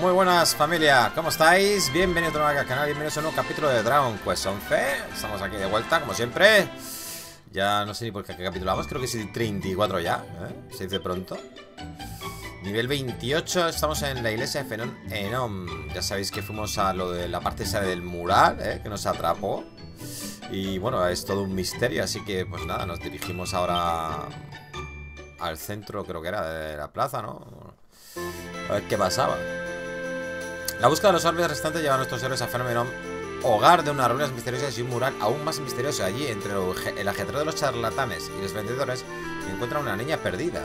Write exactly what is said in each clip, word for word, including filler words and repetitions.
Muy buenas familia, ¿cómo estáis? Bienvenidos otra vez al canal, bienvenidos a un nuevo capítulo de Dragon Quest once. Estamos aquí de vuelta, como siempre. Ya no sé ni por qué, qué capítulo vamos, creo que es el treinta y cuatro ya, ¿eh? Se dice pronto. Nivel veintiocho, estamos en la iglesia de Fenon Enom. Ya sabéis que fuimos a lo de la parte esa del mural, ¿eh? Que nos atrapó. Y bueno, es todo un misterio, así que pues nada, nos dirigimos ahora al centro, creo que era, de la plaza, ¿no? A ver qué pasaba. La búsqueda de los orbes restantes lleva a nuestros héroes a Fenon Enom, hogar de unas ruinas misteriosas y un mural aún más misterioso. Allí, entre el ajetreo de los charlatanes y los vendedores, encuentran una niña perdida.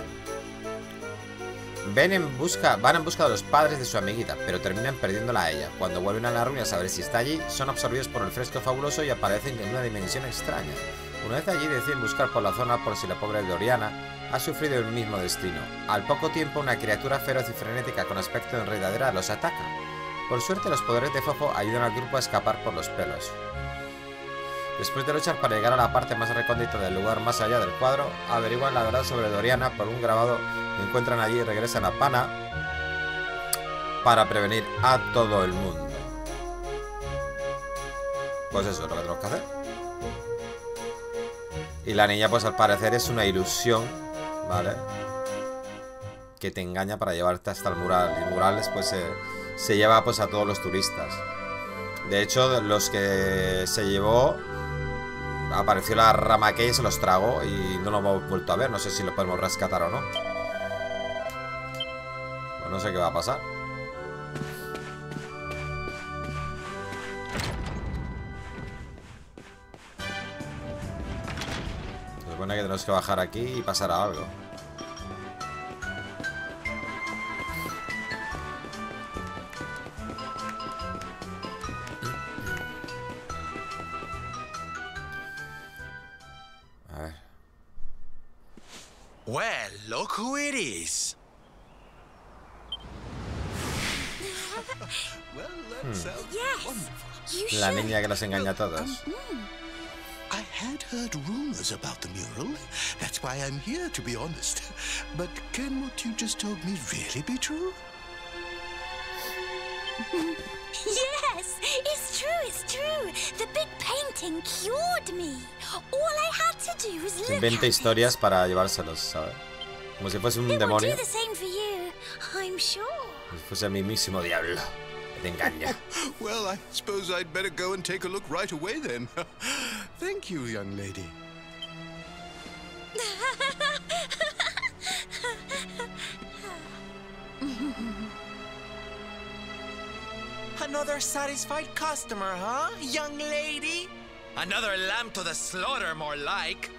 Ven en busca, van en busca de los padres de su amiguita, pero terminan perdiéndola a ella. Cuando vuelven a la ruina a saber si está allí, son absorbidos por el fresco fabuloso y aparecen en una dimensión extraña. Una vez allí deciden buscar por la zona por si la pobre Doriana ha sufrido el mismo destino. Al poco tiempo, una criatura feroz y frenética con aspecto de enredadera los ataca. Por suerte, los poderes de Fofo ayudan al grupo a escapar por los pelos. Después de luchar para llegar a la parte más recóndita del lugar más allá del cuadro, averiguan la verdad sobre Doriana por un grabado que encuentran allí y regresan a Pana para prevenir a todo el mundo. Pues eso es lo que tenemos que hacer. Y la niña, pues al parecer es una ilusión, ¿vale? Que te engaña para llevarte hasta el mural. Y el mural después se, se lleva pues a todos los turistas. De hecho, los que se llevó, apareció la rama que se los tragó y no lo hemos vuelto a ver. No sé si lo podemos rescatar o no. Pues no sé qué va a pasar. Se supone que tenemos que bajar aquí y pasar a algo. Well, look who it is. Well, that sounds wonderful. La niña que los engaña a todos. I had heard rumors about the mural. That's why I'm here, to be honest. But can what you just told me really be true? Yes, it's true, it's true. The big painting cured me. All I had to do was look Inventa at historias it. para llevárselos, ¿sabes? Como si fuese un It will demonio. do the same for you, I'm sure. Como si fuese el mismísimo diablo que te engaña. Well, I suppose I'd better go and take a look right away then. Thank you, young lady. Another satisfied customer, huh, young lady? Another lamb to the slaughter, more like.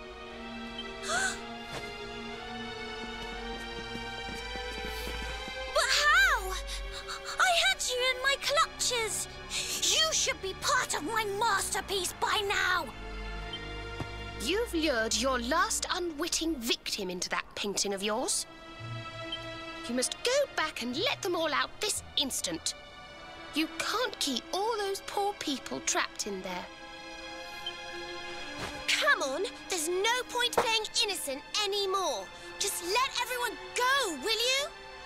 But how? I had you in my clutches. You should be part of my masterpiece by now. You've lured your last unwitting victim into that painting of yours. You must go back and let them all out this instant. You can't keep all those poor people trapped in there. Come on, there's no point playing innocent anymore. Just let everyone go, will you?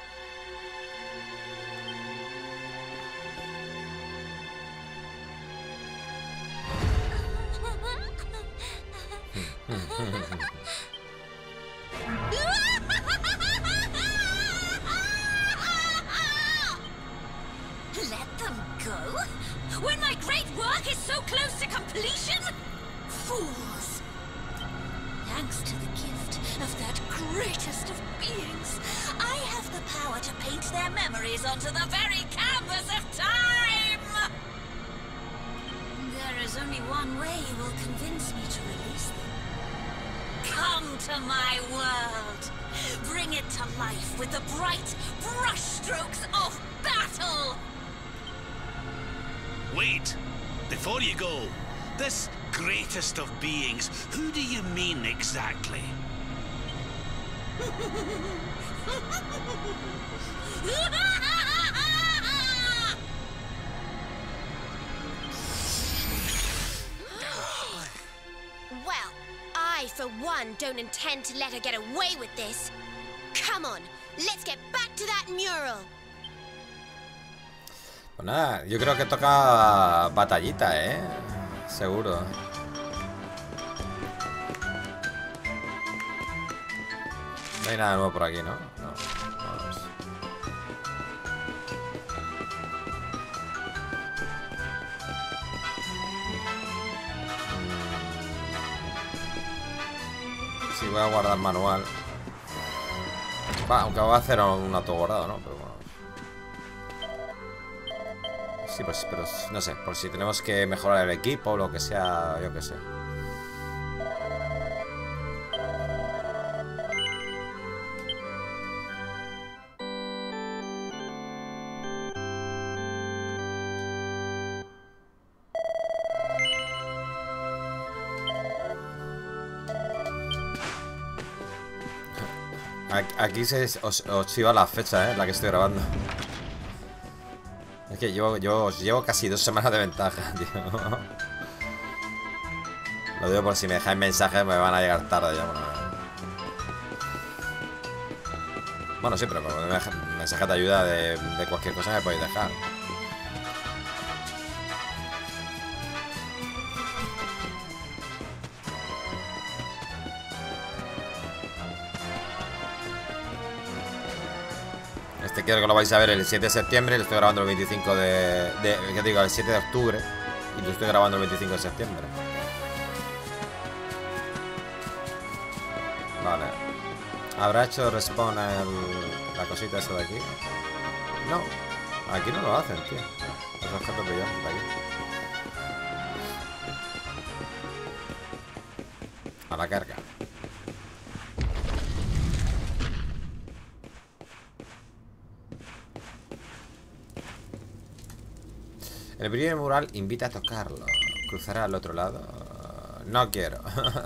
Let them go? When my great work is so close to completion? Fools! Thanks to the gift of that greatest of beings, I have the power to paint their memories onto the very canvas of time! There is only one way you will convince me to release them. Come to my world! Bring it to life with the bright brushstrokes of battle! Wait! Before you go, this greatest of beings, who do you mean exactly? Well, I, for one, don't intend to let her get away with this. Come on, let's get back to that mural. Pues nada, yo creo que toca batallita, ¿eh? Seguro. No hay nada nuevo por aquí, ¿no? No. Vamos. Mm. Sí, voy a guardar manual. Va, aunque va a hacer un autoguardado, ¿no? Pero bueno. Sí, pues, pero no sé, por si tenemos que mejorar el equipo o lo que sea, yo que sé. Aquí se os, os iba la fecha, ¿eh? La que estoy grabando. Es que yo, yo os llevo casi dos semanas de ventaja, tío. Lo digo por si me dejáis mensajes, me van a llegar tarde ya. Bueno, bueno sí, pero mensajes de ayuda de, de cualquier cosa me podéis dejar. Este quiero que lo vais a ver el siete de septiembre. Lo estoy grabando el veinticinco de... de ¿qué digo? El siete de octubre. Y lo estoy grabando el veinticinco de septiembre. Vale. ¿Habrá hecho respawn el, la cosita esta de aquí? No. Aquí no lo hacen, tío. Los objetos brillantes de aquí. A la carga. El primer mural invita a tocarlo. ¿Cruzará al otro lado? No quiero.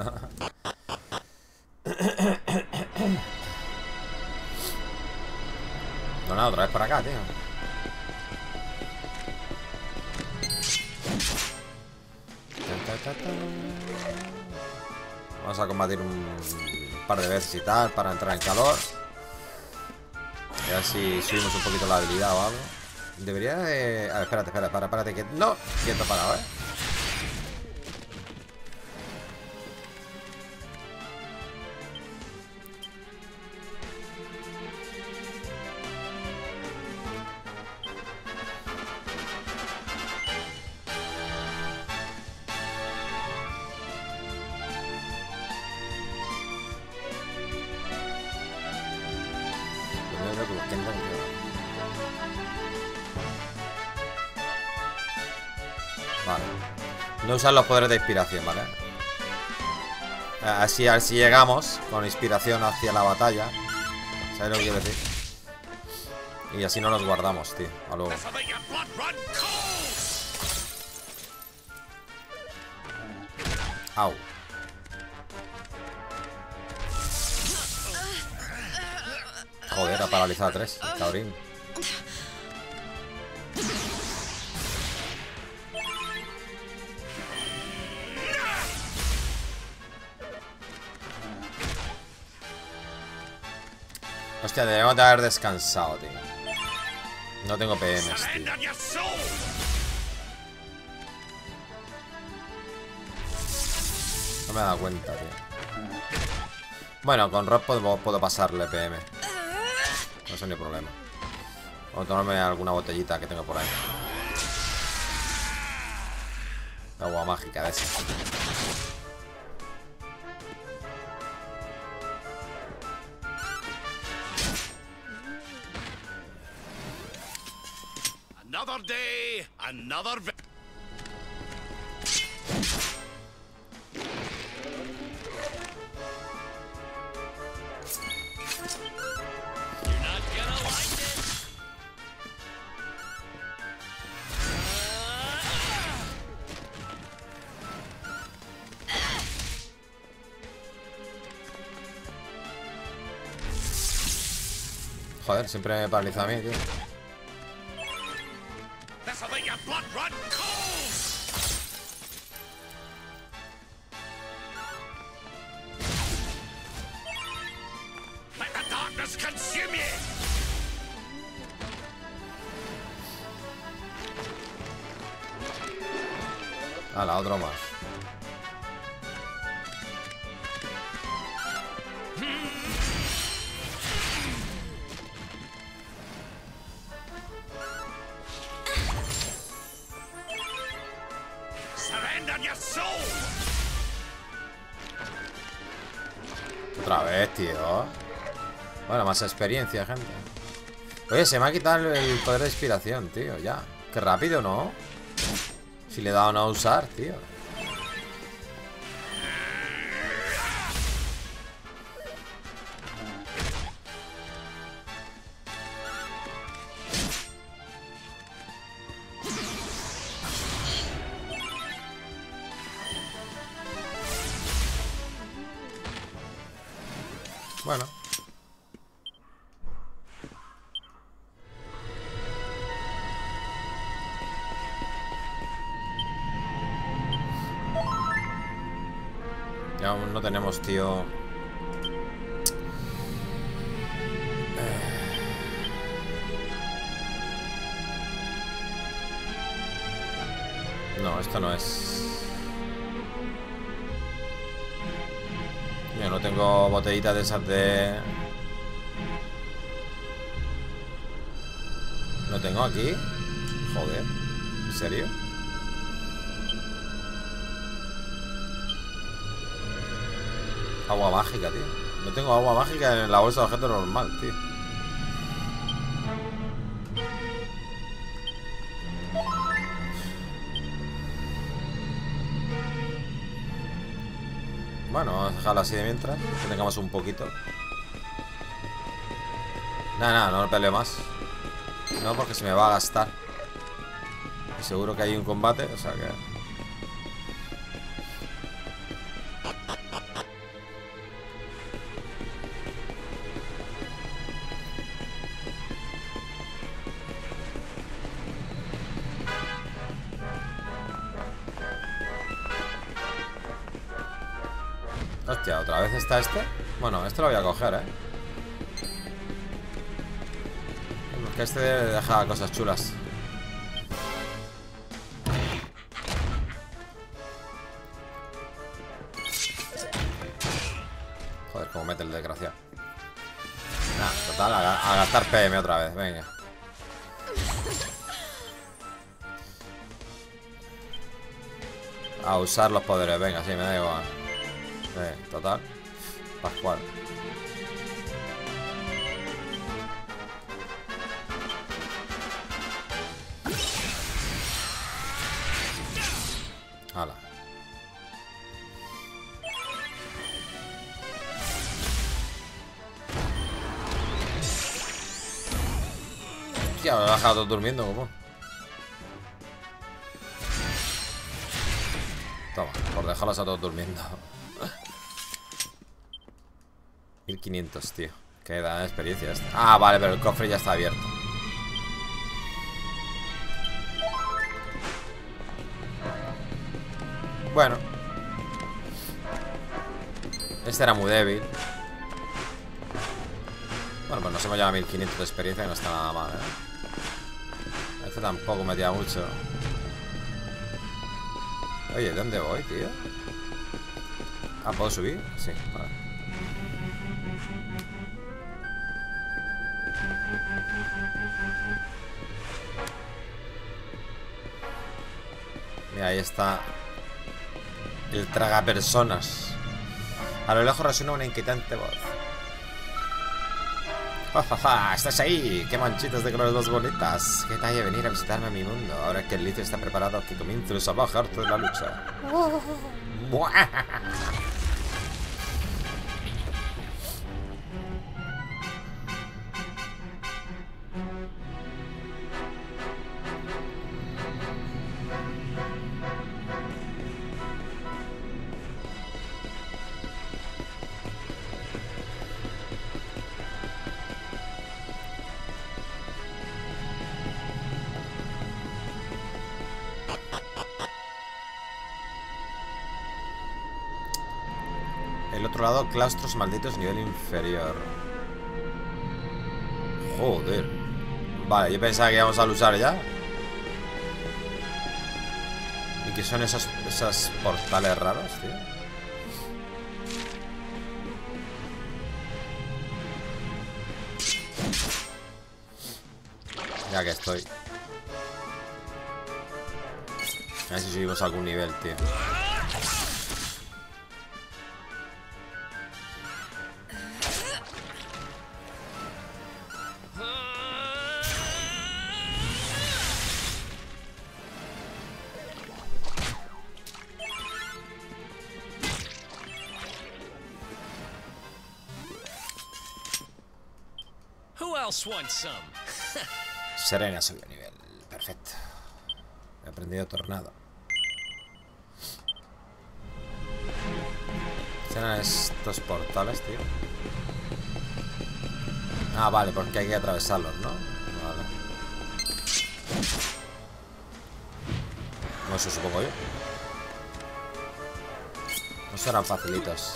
No, no, otra vez por acá, tío. Vamos a combatir un par de veces y tal para entrar en calor. Y a ver si subimos un poquito la habilidad o algo. Debería de... A ver, espérate, espérate, para, párate que... No, quieto parado, ¿eh? Vale. No usar los poderes de inspiración, ¿vale? Así, así llegamos con inspiración hacia la batalla. ¿Sabes lo que quiero decir? Y así no los guardamos, tío. A luego. Au. Joder, ha paralizado a tres, cabrín. Hostia, debemos de haber descansado, tío. No tengo P Ms, tío. No me he dado cuenta, tío. Bueno, con Rob puedo, puedo pasarle P M. No es ni problema. O tomarme alguna botellita que tengo por ahí. Agua mágica de esa. Another day, another... Joder, siempre me paraliza a mí, tío. Hala, otro más. Surrender your soul. Otra vez, tío. Bueno, más experiencia, gente. Oye, se me ha quitado el poder de inspiración, tío. Ya. Qué rápido, ¿no? Si le he dado a no usar, tío. Bueno. Ya aún no tenemos, tío. No, esto no es. Yo no tengo botellitas de esas de... ¿No tengo aquí? Joder. ¿En serio? Agua mágica, tío. No tengo agua mágica en la bolsa de objeto normal, tío. Bueno, vamos a dejarlo así de mientras. Que tengamos un poquito. Nada, nada, no lo peleo más. No, porque se me va a gastar. Y seguro que hay un combate, o sea que... Hostia, ¿otra vez está este? Bueno, este lo voy a coger, ¿eh? Porque este deja cosas chulas. Joder, cómo mete el desgraciado. Nah, total, a, a gastar P M otra vez, venga. A usar los poderes, venga, sí, me da igual. Eh, total. Pascual. Hala. Hostia, me he bajado todo durmiendo, ¿cómo? Toma, por dejarlos a todos durmiendo. mil quinientos, tío. Que da experiencia esta. Ah, vale, pero el cofre ya está abierto. Bueno. Este era muy débil. Bueno, pues nos hemos llevado mil quinientos de experiencia, que no está nada mal, ¿eh? Este tampoco metía mucho. Oye, ¿dónde voy, tío? Ah, ¿puedo subir? Sí, vale. Mira, ahí está el tragapersonas. A lo lejos resuena una inquietante voz. ¡Ja, ja, ja! ¡Estás ahí! ¡Qué manchitas de colores más bonitas! ¡Qué detalle venir a visitarme a mi mundo! Ahora que el litio está preparado, que comience el salvaje arte de la lucha. ¡Buah! El otro lado, claustros malditos nivel inferior. Joder. Vale, yo pensaba que íbamos a luchar ya. ¿Y ¿Qué son esos, esos portales raros, tío? Ya que estoy. A ver si subimos a algún nivel, tío. Who else wants some? Serena subió a nivel. Perfecto. He aprendido tornado. ¿Qué eran estos portales, tío? Ah, vale, porque hay que atravesarlos, ¿no? Vale. No, eso supongo yo. No serán facilitos.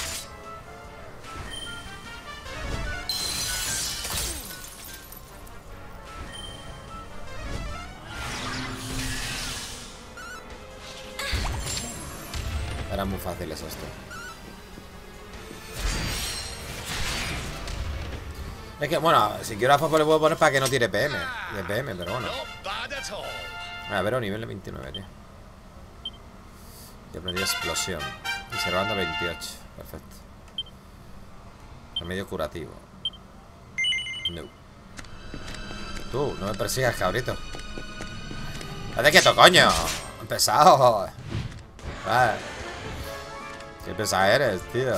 Eran muy fáciles esto. Es que, bueno, si quiero a Fosfo le puedo poner para que no tire P M. De P M, pero bueno. A ver, nivel de veintinueve, tío. Y aprendí explosión. Y Servando veintiocho. Perfecto. Remedio curativo. No. Tú, no me persigas, cabrito. ¡Date quieto, coño! ¡Pesado! Vale. Qué pesado eres, tío.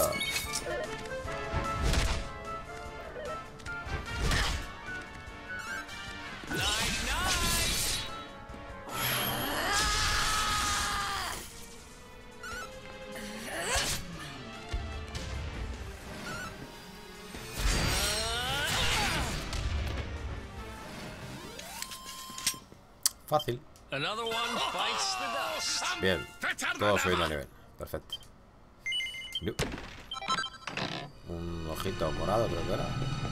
Fácil. Bien. Todo subiendo a nivel. Perfecto. Un ojito morado, creo que era.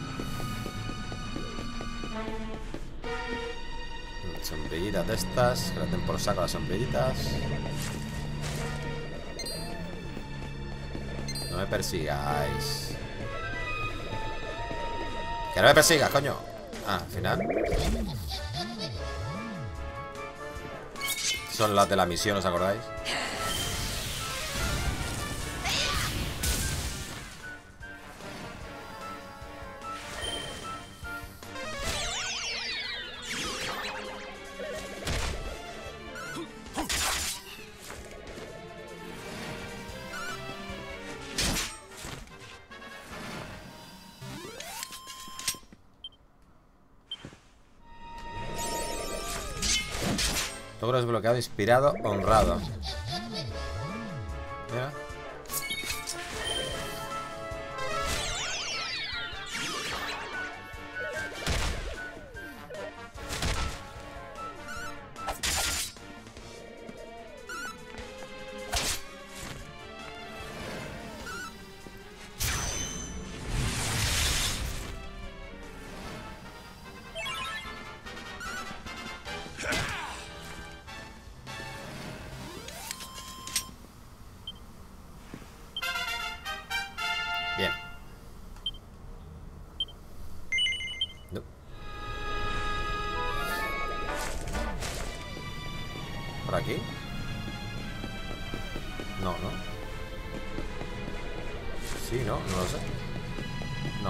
Sombrillitas de estas. Que la den por saco las sombrillitas. No me persigáis. Que no me persigas, coño. Ah, al final. Son las de la misión, ¿os acordáis? Logro desbloqueado, inspirado, honrado. Mira. Bien. No. ¿Por aquí? No, no. Sí, no, no lo sé. No.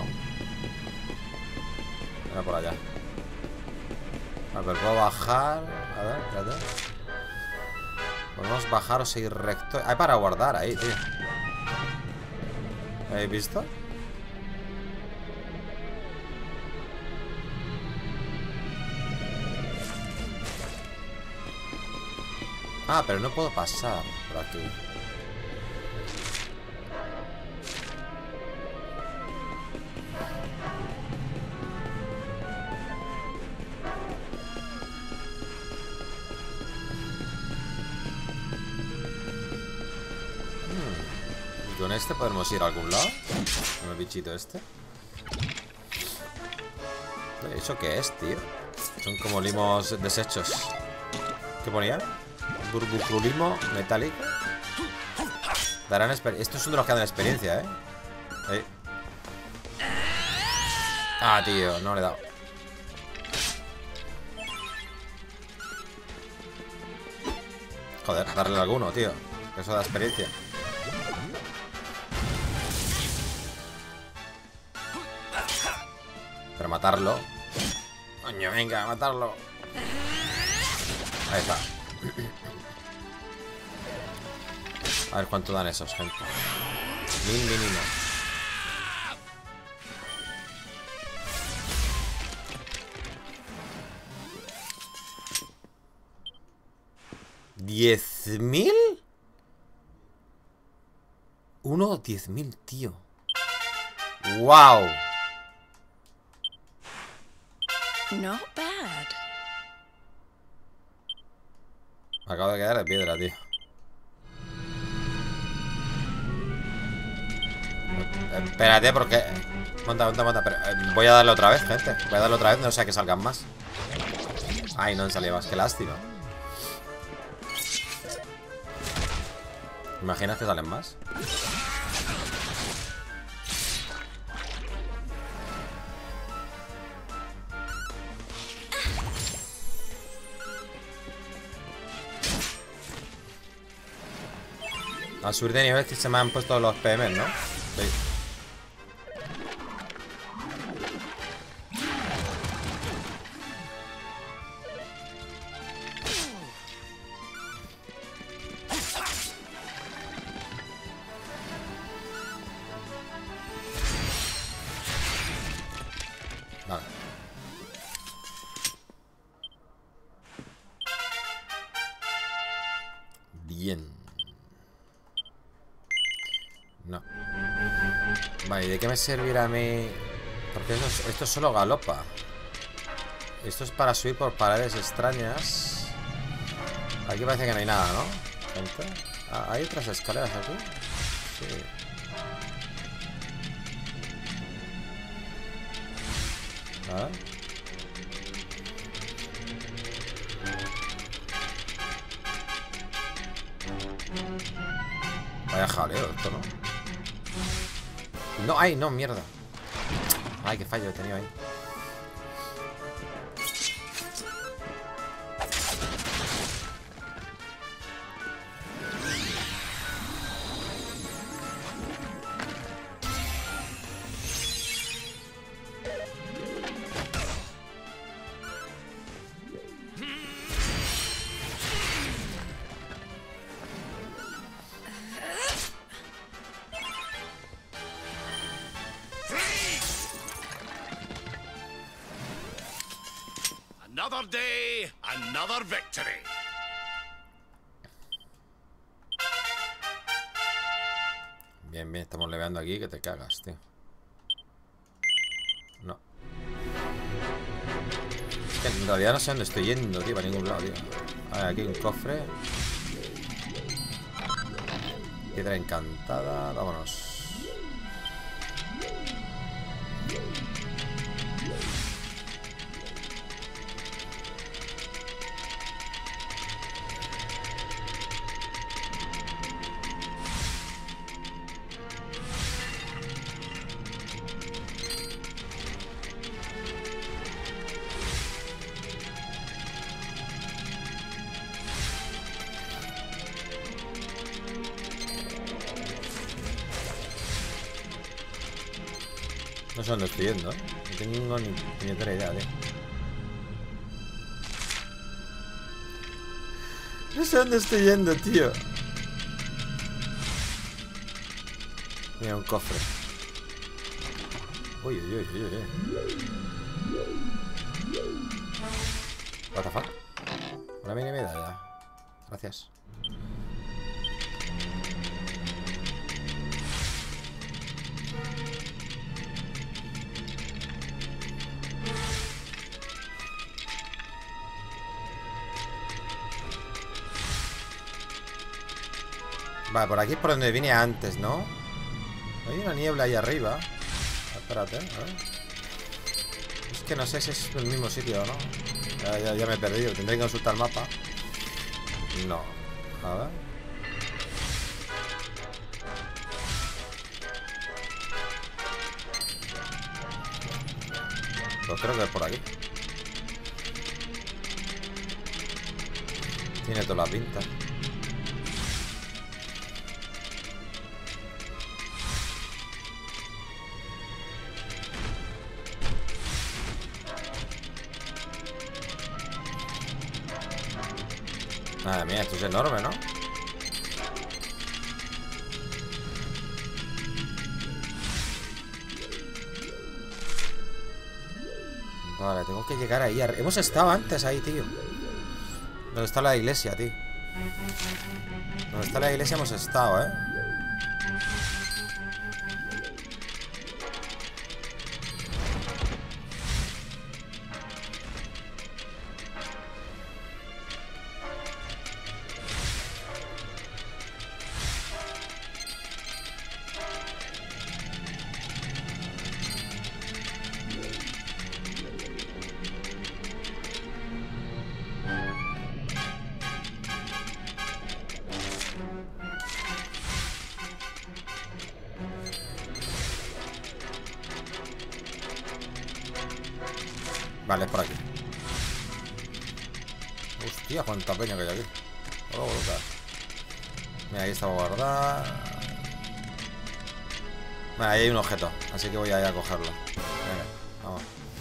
Era por allá. A ver, puedo bajar. A ver, espérate. Podemos bajar o seguir recto. Hay para guardar ahí, tío. ¿Habéis visto? Ah, pero no puedo pasar por aquí. ¿Con este podemos ir a algún lado? Con el bichito este. ¿Eso qué es, tío? Son como limos deshechos. ¿Qué ponía? Burbucrulismo metálico. Darán experiencia. Estos son de los que dan experiencia, ¿eh? Ahí. Ah, tío, no le he dado. Joder, darle a alguno, tío. Eso da experiencia. Pero matarlo. Coño, venga, matarlo. Ahí está. A ver cuánto dan esos, gente. Mil mínimo. ¿Diez mil? Uno, diez mil, tío. ¡Wow! Not bad. Me acabo de quedar de piedra, tío. Espérate, porque... Monta, monta, monta. Pero, eh, voy a darle otra vez, gente. Voy a darle otra vez, no sea que salgan más. Ay, no han salido más. Qué lástima. ¿Imaginas que salen más? Al subir de nivel que se me han puesto los P M, ¿no? Sí. Vale. Bien. No. Vale, ¿y de qué me servirá a mí? Porque esto, es, esto es solo galopa. Esto es para subir por paredes extrañas. Aquí parece que no hay nada, ¿no? Gente. Ah, ¿hay otras escaleras aquí? Sí. A ver. Vaya jaleo esto, ¿no? No, ay, no, mierda. Ay, qué fallo he tenido ahí. Another day, another victory. Bien, bien, estamos leveando aquí que te cagas, tío. No. Es que en realidad no sé dónde estoy yendo, tío, para ningún lado, tío. A ver, aquí hay un cofre. Piedra encantada, vámonos. No sé dónde estoy yendo, ¿eh? No tengo ni puñetera idea, tío. No sé dónde estoy yendo, tío. Mira, un cofre. Uy, uy, uy, uy, uy. What the fuck? Una mini medalla. Gracias. Vale, por aquí es por donde vine antes, ¿no? Hay una niebla ahí arriba. Espérate, a ver. Es que no sé si es el mismo sitio o no. Ya, ya, ya me he perdido. Tendré que consultar el mapa. No. A ver. Pues creo que es por aquí. Tiene toda la pinta. Madre mía, esto es enorme, ¿no? Vale, tengo que llegar ahí. Hemos estado antes ahí, tío. ¿Dónde está la iglesia, tío? Donde está la iglesia hemos estado, ¿eh? Vale, es por aquí. Hostia, cuánta peña que hay aquí. Oh, loca. Mira, ahí está guardada. Vale, ahí hay un objeto, así que voy a ir a cogerlo. Venga, vamos.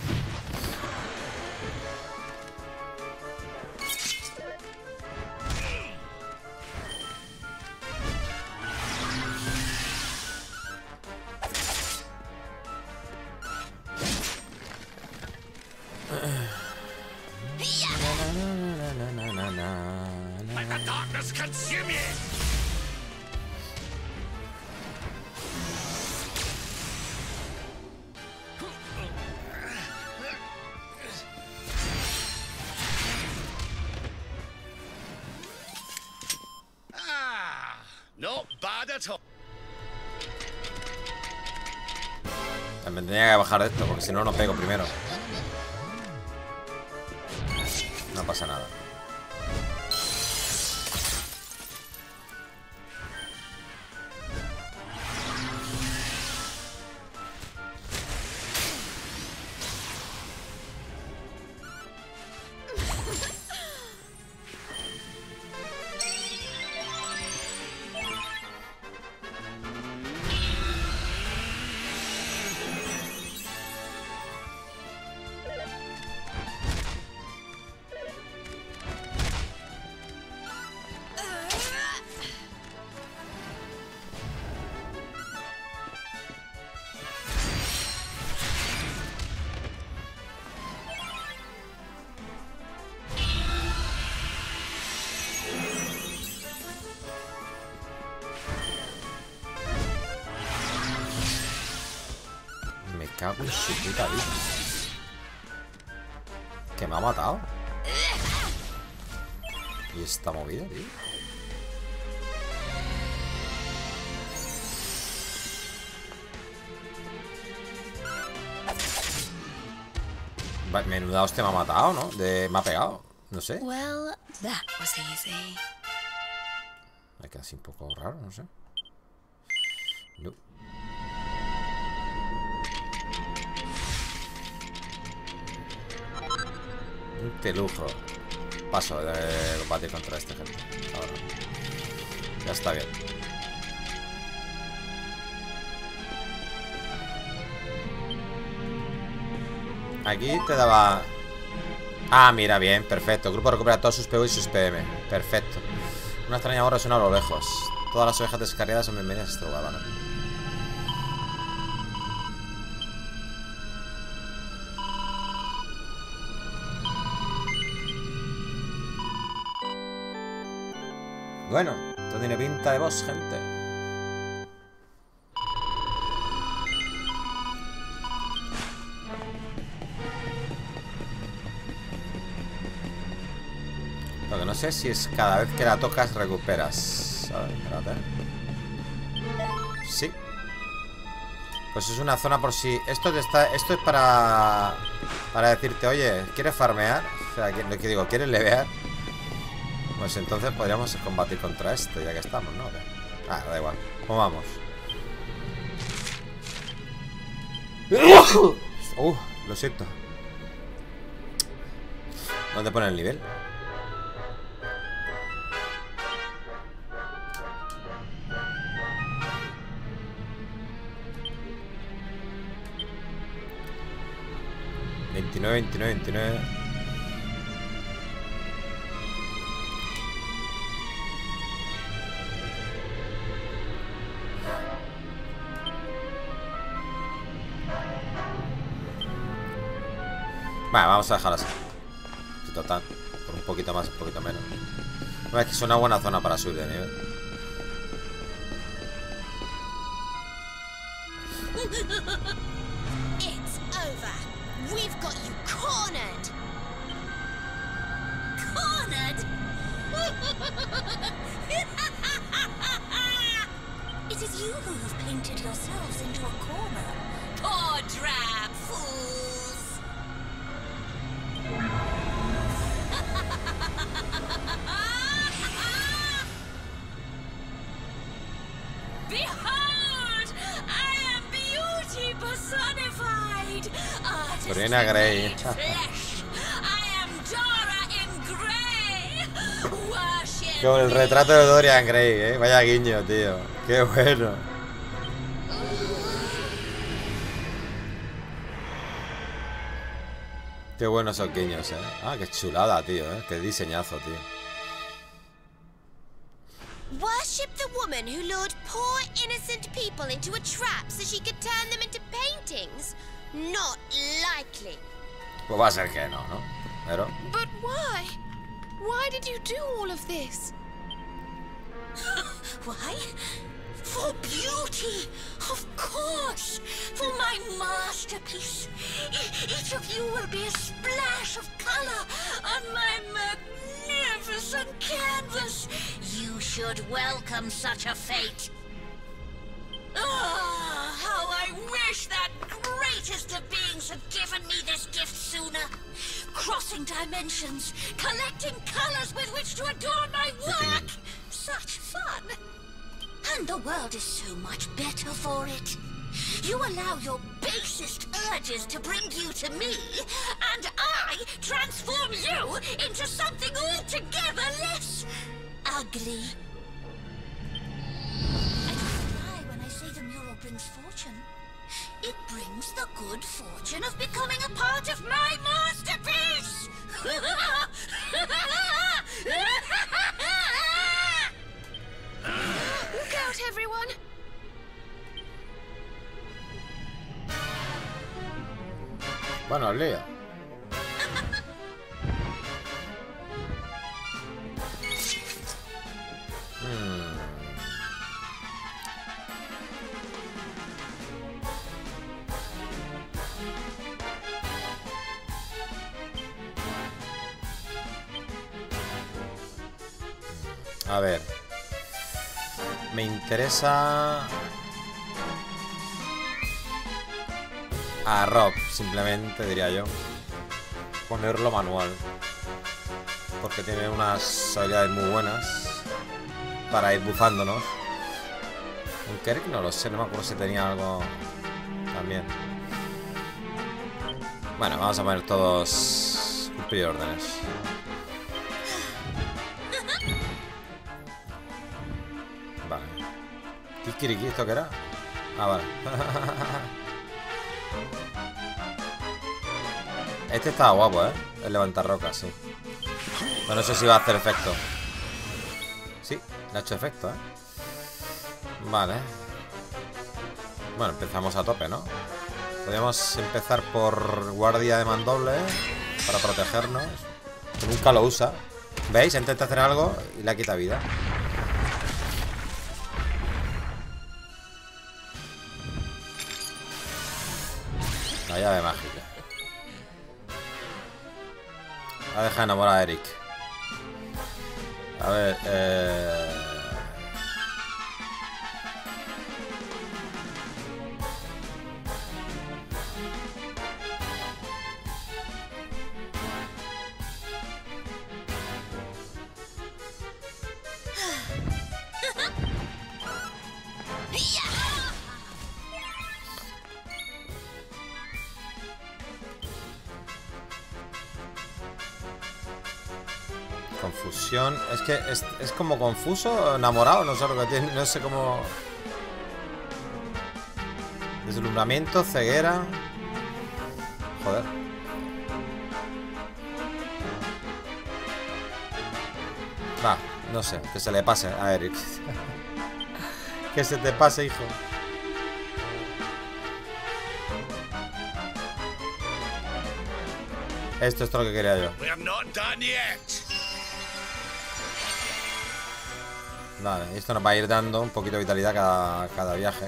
Let the darkness consume you! Ah, not bad at all. Me tendría que bajar de esto, porque si no, no pego primero. No pasa nada. Me cago en su puta vida. Que me ha matado. Y esta movida, tío. Menuda hostia me ha matado, ¿no? De, me ha pegado. No sé. Well, that was easy. Me queda así un poco raro, no sé. No. Un telujo. Paso de combatir contra este gente. Ahora. Ya está bien. Aquí te daba... Ah, mira, bien, perfecto. El grupo recupera todos sus P V y sus P M. Perfecto. Una extraña hora suena a lo lejos. Todas las ovejas descarriadas son bienvenidas a este lugar, ¿vale? Bueno, esto tiene pinta de boss, gente. Lo que no sé si es cada vez que la tocas recuperas. A ver, espérate. Sí. Pues es una zona por si... Esto te está... Esto es para... Para decirte, oye, ¿quieres farmear? O sea, ¿qué digo? ¿Quieres levear? Pues entonces podríamos combatir contra esto, ya que estamos, ¿no? Ah, da igual. ¿Cómo vamos? Uh, lo siento. ¿Dónde pone el nivel? veintinueve, veintinueve, veintinueve. Vale, vamos a dejarlo así. Total, por un poquito más, un poquito menos. No, es que es una buena zona para subir de nivel. It's over. We've got you cornered. Cornered? It is you who have painted yourselves into a corner. Poor drab fools! Behold! I am beauty personified! Serena Grey. Flesh! I am Dora in Grey! Worship Con el retrato de Dorian Gray, eh. Vaya guiño, tío. Qué bueno. Qué buenos esos guiños, eh. Ah, qué chulada, tío, eh. Qué diseñazo, tío. Worship the woman who lured poor innocent people into a trap so she could turn them into paintings? Not likely. Pues va a ser que no, ¿no? Pero... But why? Why did you do all of this? Why? For beauty, of course. For my masterpiece. E- Each of you will be a splash of color on my magnificent canvas. You should welcome such a fate. Ah, how I wish that greatest of beings had given me this gift sooner. Crossing dimensions, collecting colors with which to adorn my work. Such fun. And the world is so much better for it. You allow your basest urges to bring you to me, and I transform you into something altogether less ugly. I don't lie when I say the mural brings fortune. It brings the good fortune of becoming a part of my masterpiece! Look out, everyone! Bueno, lío. Hmm. A ver. Me interesa... a Rob, simplemente, diría yo. Ponerlo manual. Porque tiene unas habilidades muy buenas para ir bufándonos. Un Kirk no lo sé, no me acuerdo si tenía algo también. Bueno, vamos a poner todos cumplir órdenes. Vale. ¿Kikiriki esto qué era? Ah, vale. Este estaba guapo, ¿eh? El levantar rocas, sí. Pero no sé si va a hacer efecto. Sí, le ha hecho efecto, ¿eh? Vale. Bueno, empezamos a tope, ¿no? Podríamos empezar por guardia de mandoble, ¿eh? Para protegernos. Que nunca lo usa. ¿Veis? Intenta hacer algo y le quita vida. La llave mágica. Ha dejado enamorar a Eric. A ver, eh... Confusión. Es que es, es como confuso, enamorado, no sé lo que tiene, no sé cómo. Deslumbramiento, ceguera. Joder. Va, no sé, que se le pase a Eric. Que se te pase, hijo. Esto es todo lo que quería yo. Vale, y esto nos va a ir dando un poquito de vitalidad cada, cada viaje.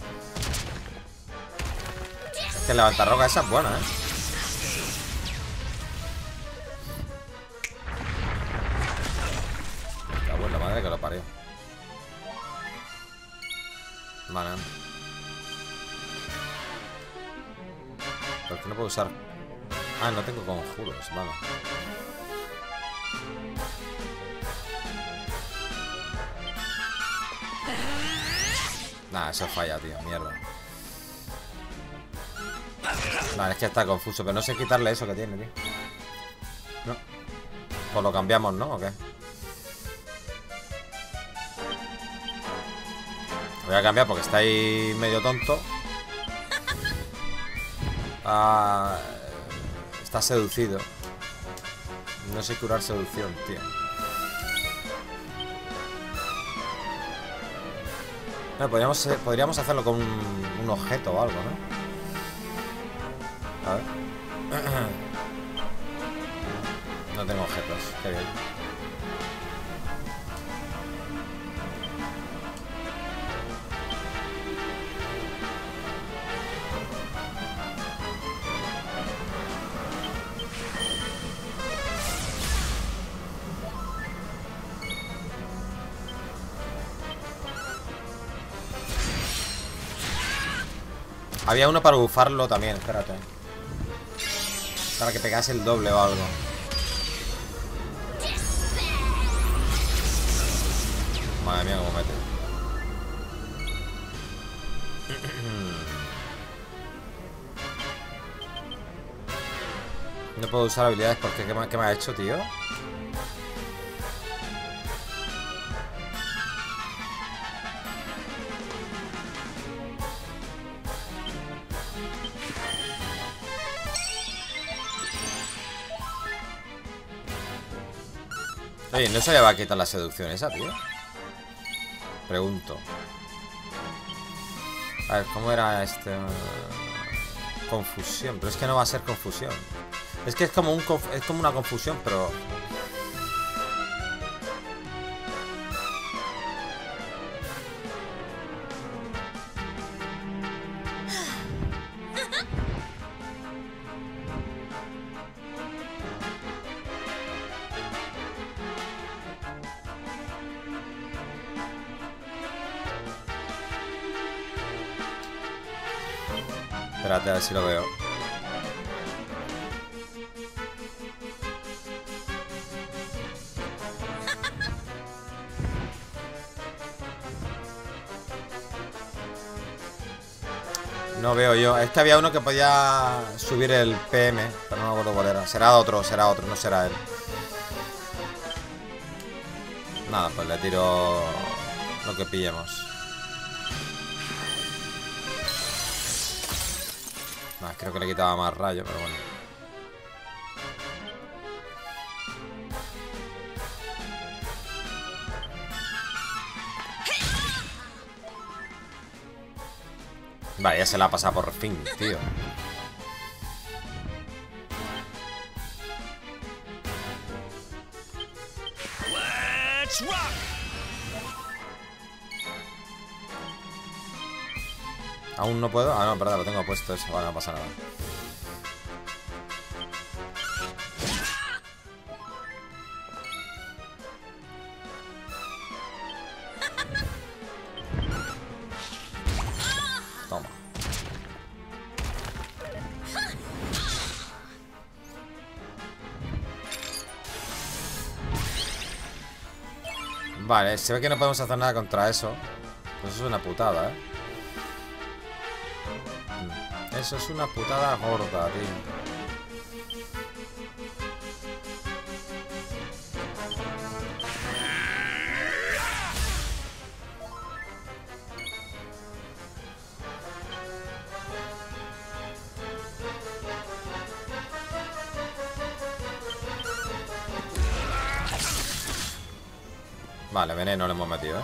Es que el levantarroca esa es buena, ¿eh? La buena madre que lo parió. Vale. ¿Por qué no puedo usar? Ah, no tengo conjuros, vale. Nah, eso falla, tío, mierda. Vale, es que está confuso, pero no sé quitarle eso que tiene, tío. No. Pues lo cambiamos, ¿no? ¿O qué? Lo voy a cambiar porque está ahí medio tonto. Ah, está seducido. No sé curar seducción, tío. No, podríamos, podríamos hacerlo con un, un objeto o algo, ¿no? A ver. No tengo objetos, qué bien. Había uno para bufarlo también, espérate. Para que pegase el doble o algo. Madre mía, cómo mete. No puedo usar habilidades porque ¿qué me, qué me ha hecho, tío? Oye, ¿no se le va a quitar la seducción esa, tío? Pregunto. A ver, ¿cómo era este? Confusión, pero es que no va a ser confusión. Es que es como un conf es como una confusión, pero espérate a ver si lo veo. No veo yo. Es que había uno que podía subir el P M, pero no me acuerdo cuál era. Será otro, será otro, no será él. Nada, pues le tiro lo que pillemos. Nah, creo que le quitaba más rayo, pero bueno. Vale, ya se la ha pasado por fin, tío. Let's rock. Aún no puedo. Ah, no, perdón, lo tengo puesto eso. Vale, no pasa nada. Toma. Vale, se ve que no podemos hacer nada contra eso. Pues eso es una putada, ¿eh? Eso es una putada gorda, tío. Vale, veneno le hemos metido, ¿eh?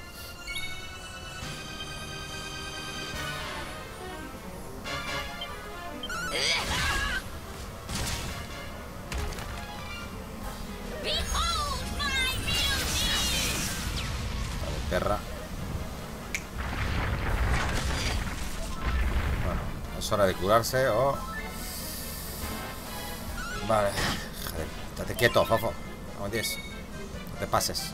Vale, perra. Bueno, es hora de curarse o... Vale. Joder, estate quieto, fofo. No me tienes. No te pases.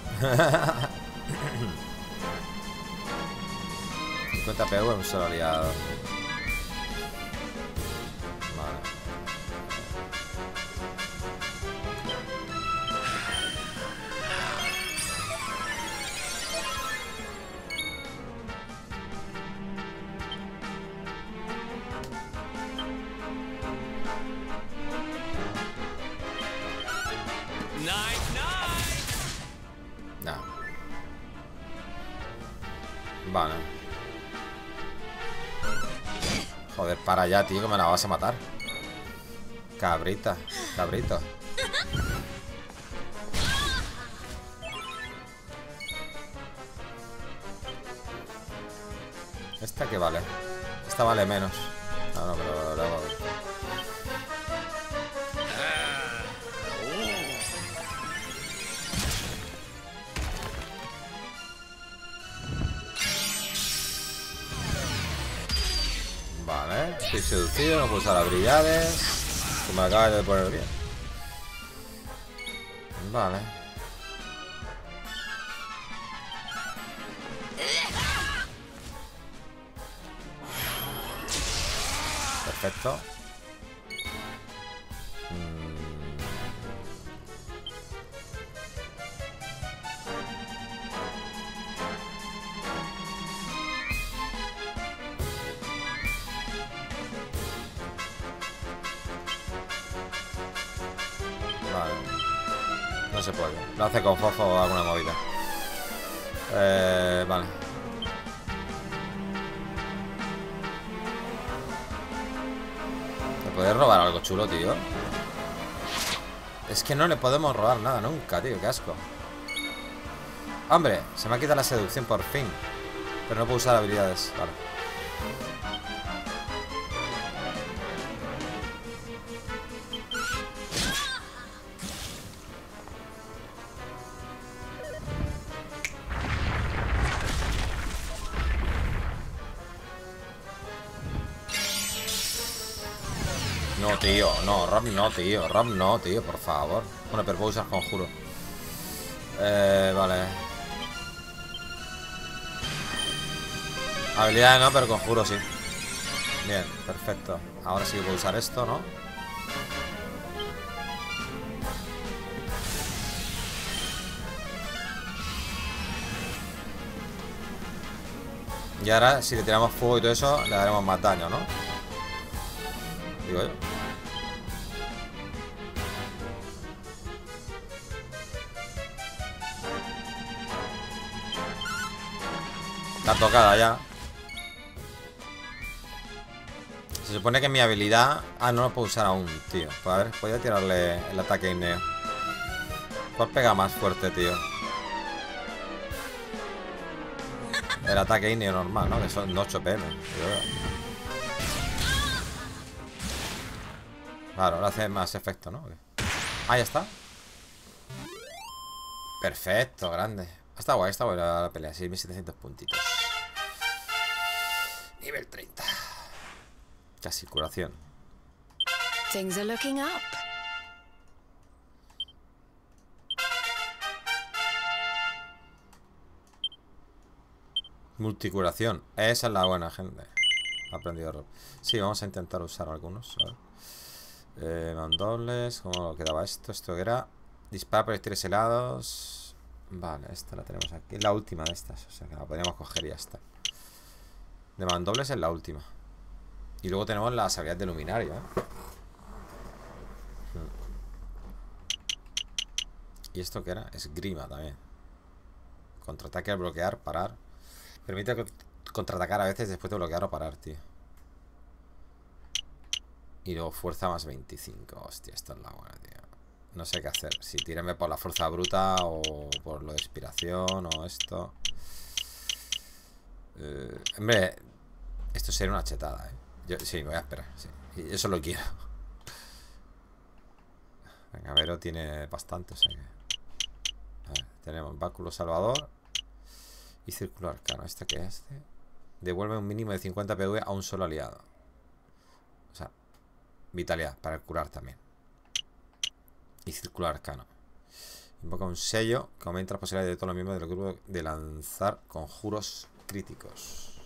cincuenta P V, un solo aliado. Vale. Night, night. No. Vale. Joder, para ya, tío, que me la vas a matar. Cabrita, cabrito. ¿Esta qué vale? Esta vale menos. No, no, pero luego... Vale, estoy seducido, no puedo usar habilidades. Que me acabas de poner bien. Vale. Perfecto. Mm. Vale. No se puede. Lo hace con fofo o alguna movida. Eh, vale. ¿Me puedes robar algo chulo, tío? Es que no le podemos robar nada nunca, tío. Qué asco. Hombre, se me ha quitado la seducción por fin. Pero no puedo usar habilidades. Vale. No, tío, no, Rob no, tío, Rob no, tío, por favor. Bueno, pero puedo usar conjuro. Eh, vale. Habilidad no, pero conjuro sí. Bien, perfecto. Ahora sí que puedo usar esto, ¿no? Y ahora, si le tiramos fuego y todo eso, le daremos más daño, ¿no? Digo yo. Está tocada ya. Se supone que mi habilidad... Ah, no lo puedo usar aún, tío. Pues a ver, voy a tirarle el ataque Ineo. ¿Cuál pega más fuerte, tío? El ataque Ineo normal, ¿no? Que son ocho P M. Claro, ahora hace más efecto, ¿no? Ah, ya está. Perfecto, grande. Está guay, está buena la pelea. seis mil setecientos puntitos. Nivel treinta. Casi curación. Things are looking up. Multicuración. Esa es la buena, gente. Ha aprendido Rob. Sí, vamos a intentar usar algunos. A ver. Eh, mandobles. ¿Cómo quedaba esto? Esto era dispara proyectiles helados. Vale, esta la tenemos aquí. Es la última de estas. O sea que la podríamos coger y ya está. De mandobles es la última. Y luego tenemos las habilidades de luminario, ¿eh? ¿Y esto qué era? Esgrima también. Contraataque al bloquear, parar. Permite contraatacar a veces después de bloquear o parar, tío. Y luego fuerza más veinticinco. Hostia, esta es la buena, tío. No sé qué hacer. Si tirarme por la fuerza bruta o por lo de inspiración o esto. Eh, hombre, esto sería una chetada, ¿eh? Yo, sí, me voy a esperar. Sí. Y eso lo quiero. Venga, Vero tiene bastante, o sea que... A ver, tenemos báculo salvador y círculo arcano. ¿Este qué es? Este? Devuelve un mínimo de cincuenta P V a un solo aliado. O sea, vitalidad para curar también. Y círculo arcano. Invoca un sello que aumenta las posibilidades de todos los miembros del grupo de lanzar conjuros críticos.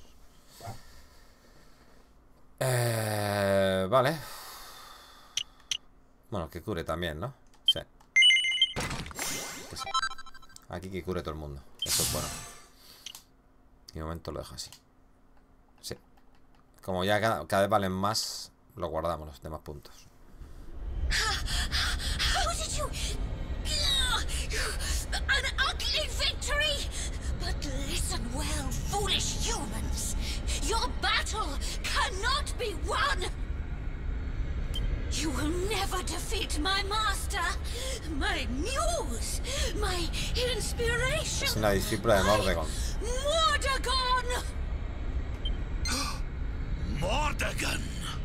Eh, vale. Bueno, que cure también, ¿no? Sí. Que sí. Aquí que cure todo el mundo. Eso es bueno. Y de momento lo dejo así. Sí. Como ya cada, cada vez valen más, lo guardamos los demás puntos. How did you... An ugly victory! But listen well, foolish humans. Your battle cannot be won! You will never defeat my master, my muse, my inspiration. Es una discípula de Mordegon. Mordegon! Mordegon!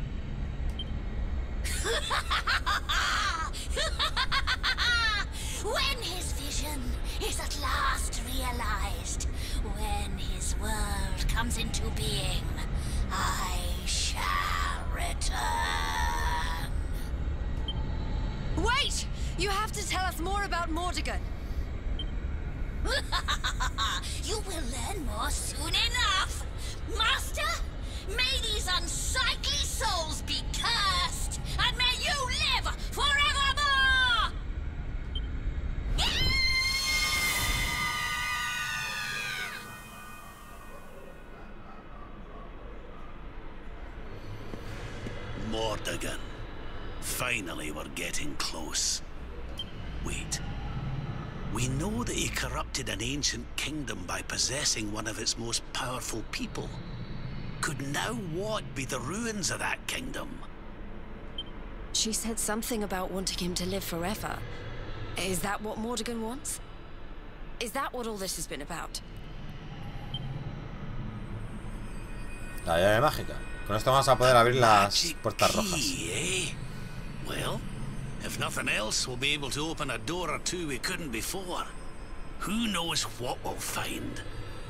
When his vision is at last realized, when his world comes into being, I shall return. Wait! You have to tell us more about Mordegon. You will learn more soon enough. Master, may these unsightly souls be cursed, and may you live forevermore! Mordegon. Finally, we're getting close. Wait. We know that he corrupted an ancient kingdom by possessing one of its most powerful people. Could now what be the ruins of that kingdom? She said something about wanting him to live forever. Is that what Mordegon wants? Is that what all this has been about? La llave mágica. Con esto vamos a poder abrir las puertas rojas. Key, eh? Well, if nothing else, we'll be able to open a door or two we couldn't before. Who knows what we'll find?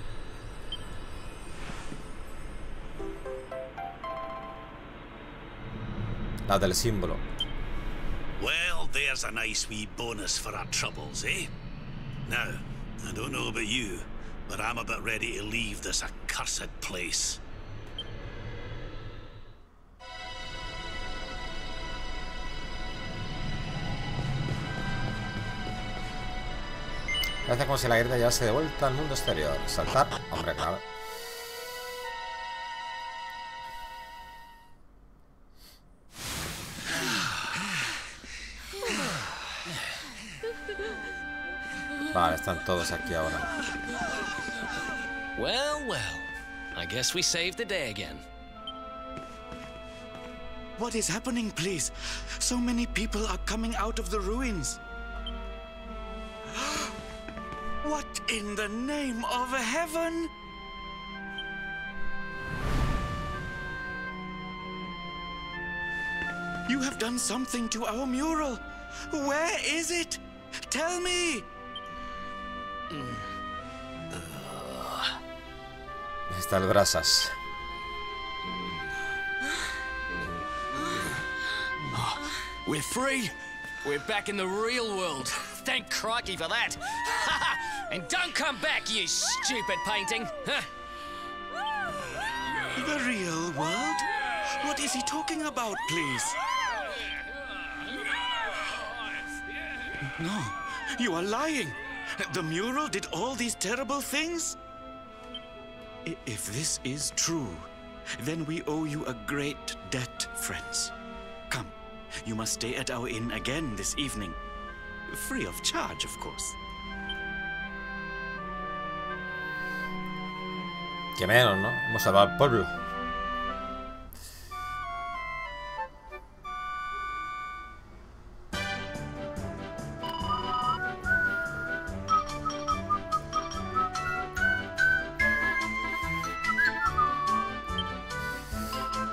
La del símbolo. Well, there's a nice wee bonus for our troubles, eh? Now, I don't know about you, but I'm about ready to leave this accursed place. Parece como si la guerra llevase de vuelta al mundo exterior. Saltar, hombre, claro. Vale, están todos aquí ahora. Well, well. I guess we saved the day again. What is happening, please? So many people are coming out of the ruins. What in the name of heaven? You have done something to our mural. Where is it? Tell me. Está el brasas. We're free. We're back in the real world. Thank crikey for that. And don't come back, you stupid painting. Huh? The real world? What is he talking about, please? No, you are lying. The mural did all these terrible things? I- if this is true, then we owe you a great debt, friends. Come, you must stay at our inn again this evening. Free of charge, of course. Que menos, ¿no? Hemos salvado al pueblo.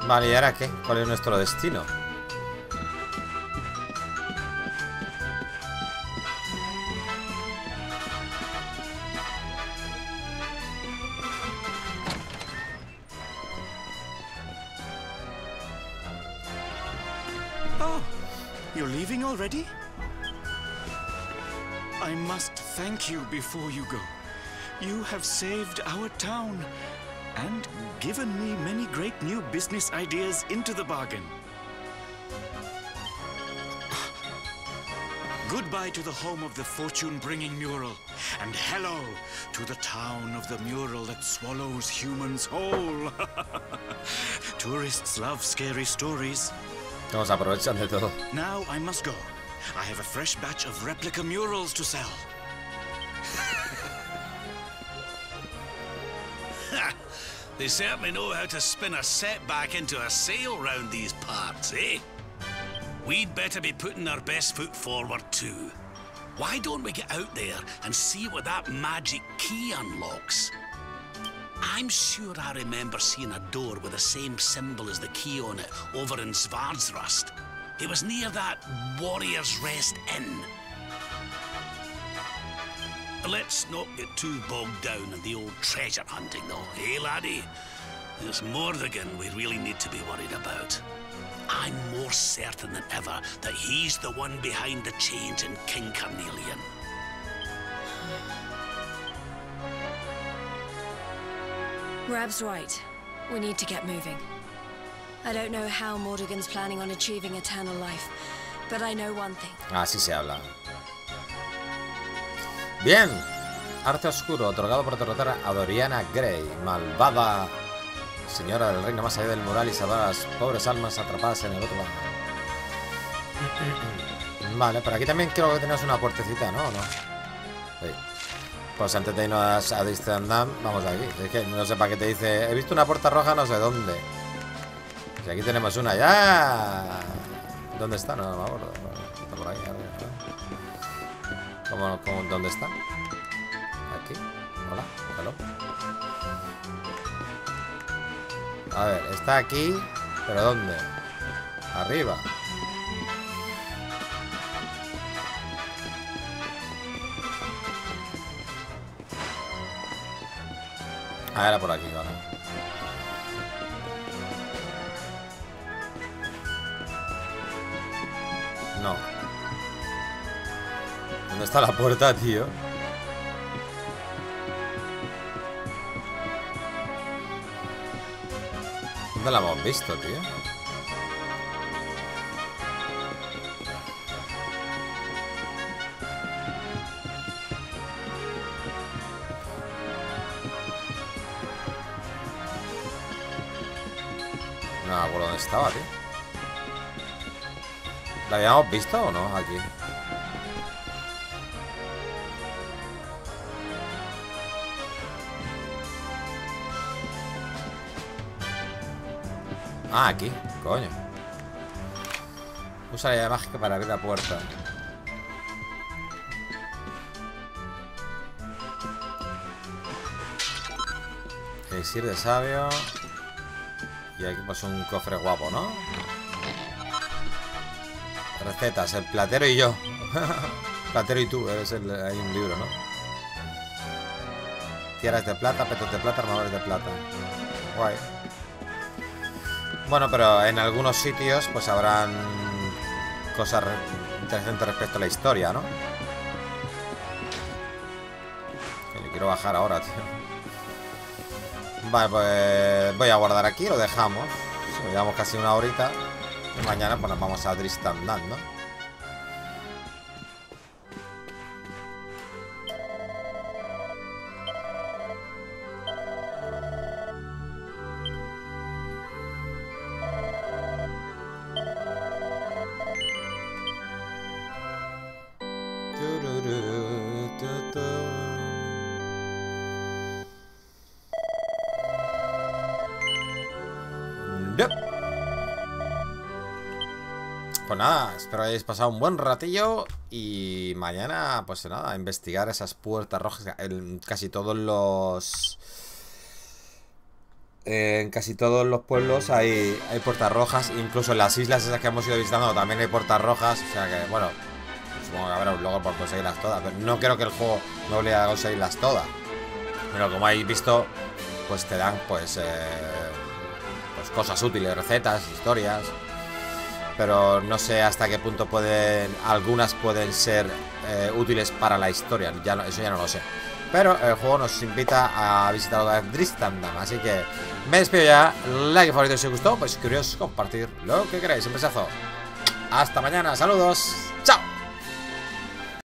Vale, ¿y ahora qué? ¿Cuál es nuestro destino? Oh, you're leaving already? I must thank you before you go. You have saved our town and given me many great new business ideas into the bargain. Goodbye to the home of the fortune-bringing mural, and hello to the town of the mural that swallows humans whole. Tourists love scary stories. Nos aprovechan de todo. Now I must go. I have a fresh batch of replica murals to sell. They certainly know how to spin a setback into a sale round these parts, eh? We'd better be putting our best foot forward too. Why don't we get out there and see what that magic key unlocks? I'm sure I remember seeing a door with the same symbol as the key on it over in Svardsrust. It was near that Warrior's Rest Inn. Let's not get too bogged down in the old treasure hunting, though, eh, laddie? It's Mordegon we really need to be worried about. I'm more certain than ever that he's the one behind the change in King Carnelian. Rab's right. We need to get moving. I don't know how Mordegon's planning on achieving eternal life, but I know one thing. Así se habla. Bien. Arte oscuro, otorgado por derrotar a Doriana Gray, malvada señora del reino más allá del mural, y salvar a las pobres almas atrapadas en el otro lado. Vale, por aquí también creo que tenemos una puertecita, ¿no? ¿O no? Sí. Pues antes de irnos a Distandam, vamos de aquí. Es que no sé para qué te dice. He visto una puerta roja no sé dónde. Y aquí tenemos una ya. ¿Dónde está? No, no me acuerdo. Está por ahí. ¿Cómo, cómo, ¿Dónde está? Aquí. Hola. Hello. A ver, está aquí. ¿Pero dónde? Arriba. Ah, era por aquí, vale. No. ¿Dónde está la puerta, tío? ¿Dónde la hemos visto, tío? No me acuerdo dónde estaba, tío. ¿La habíamos visto o no? Aquí. Ah, aquí, coño. Usa la llave mágica para abrir la puerta. Elixir de sabio. Y aquí pues un cofre guapo, ¿no? Recetas, el platero y yo. Platero y tú, es el, hay un libro, ¿no? Tierras de plata, petos de plata, armadores de plata. Guay. Bueno, pero en algunos sitios pues habrán cosas re interesantes respecto a la historia, ¿no? Que le quiero bajar ahora, tío. Vale, pues voy a guardar aquí, lo dejamos. Llevamos casi una horita. Y mañana pues nos vamos a Distandam, ¿no? Pues nada, espero que hayáis pasado un buen ratillo. Y mañana, pues nada, a investigar esas puertas rojas. El, casi todos los eh, en casi todos los pueblos hay, hay puertas rojas. Incluso en las islas esas que hemos ido visitando también hay puertas rojas. O sea que, bueno, supongo que habrá un logro por conseguirlas todas. Pero no creo que el juego me obligue a conseguirlas todas. Pero como habéis visto, pues te dan pues, eh, pues cosas útiles, recetas, historias. Pero no sé hasta qué punto pueden, algunas pueden ser eh, útiles para la historia. Ya no, eso ya no lo sé. Pero el juego nos invita a visitar otra vez Tristandam. Así que me despido ya. Like, favorito si os gustó. Pues curioso, compartir lo que queráis. Un besazo. Hasta mañana. Saludos. Chao.